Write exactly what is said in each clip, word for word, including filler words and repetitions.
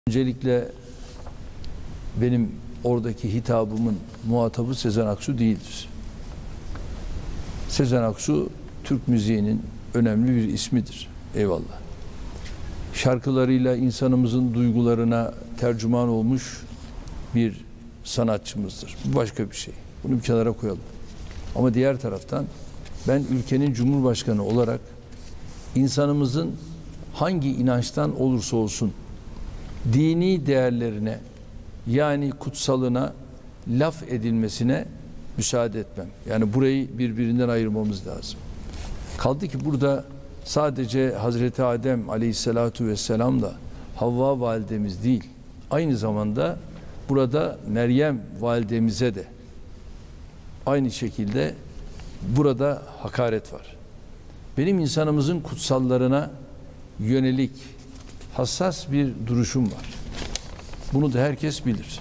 Öncelikle benim oradaki hitabımın muhatabı Sezen Aksu değildir. Sezen Aksu Türk müziğinin önemli bir ismidir. Eyvallah. Şarkılarıyla insanımızın duygularına tercüman olmuş bir sanatçımızdır. Bu başka bir şey. Bunu bir kenara koyalım. Ama diğer taraftan ben ülkenin Cumhurbaşkanı olarak insanımızın hangi inançtan olursa olsun dini değerlerine, yani kutsalına laf edilmesine müsaade etmem. Yani burayı birbirinden ayırmamız lazım. Kaldı ki burada sadece Hazreti Adem Aleyhisselatu Vesselam da Havva validemiz değil, aynı zamanda burada Meryem validemize de aynı şekilde burada hakaret var. Benim insanımızın kutsallarına yönelik hassas bir duruşum var. Bunu da herkes bilir.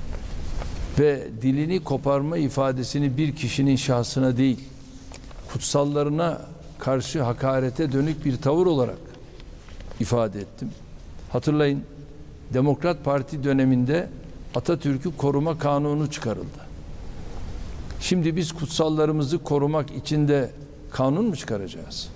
Ve dilini koparma ifadesini bir kişinin şahsına değil, kutsallarına karşı hakarete dönük bir tavır olarak ifade ettim. Hatırlayın, Demokrat Parti döneminde Atatürk'ü koruma kanunu çıkarıldı. Şimdi biz kutsallarımızı korumak için de kanun mu çıkaracağız?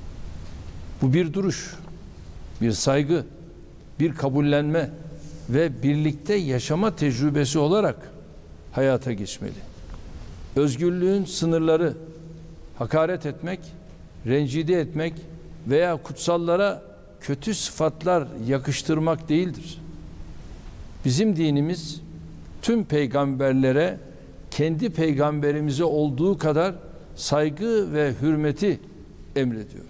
Bu bir duruş, bir saygı, bir kabullenme ve birlikte yaşama tecrübesi olarak hayata geçmeli. Özgürlüğün sınırları hakaret etmek, rencide etmek veya kutsallara kötü sıfatlar yakıştırmak değildir. Bizim dinimiz tüm peygamberlere kendi peygamberimize olduğu kadar saygı ve hürmeti emrediyor.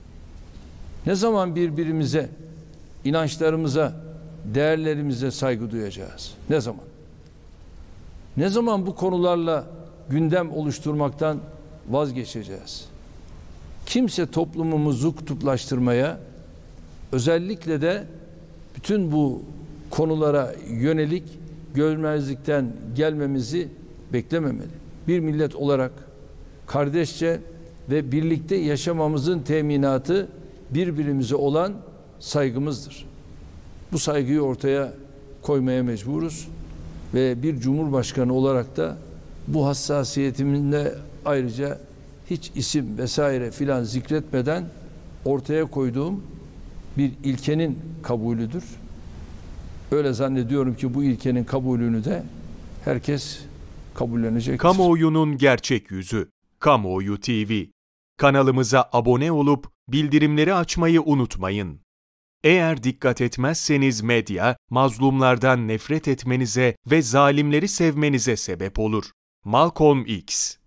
Ne zaman birbirimize, inançlarımıza, değerlerimize saygı duyacağız? Ne zaman? Ne zaman bu konularla gündem oluşturmaktan vazgeçeceğiz? Kimse toplumumuzu kutuplaştırmaya, özellikle de bütün bu konulara yönelik görmezlikten gelmemizi beklememeli. Bir millet olarak kardeşçe ve birlikte yaşamamızın teminatı birbirimize olan saygımızdır. Bu saygıyı ortaya koymaya mecburuz ve bir cumhurbaşkanı olarak da bu hassasiyetiminde ayrıca hiç isim vesaire filan zikretmeden ortaya koyduğum bir ilkenin kabulüdür. Öyle zannediyorum ki bu ilkenin kabulünü de herkes kabullenecektir. Kamuoyunun gerçek yüzü. Kamuoyu T V. Kanalımıza abone olup bildirimleri açmayı unutmayın. Eğer dikkat etmezseniz medya, mazlumlardan nefret etmenize ve zalimleri sevmenize sebep olur. Malcolm X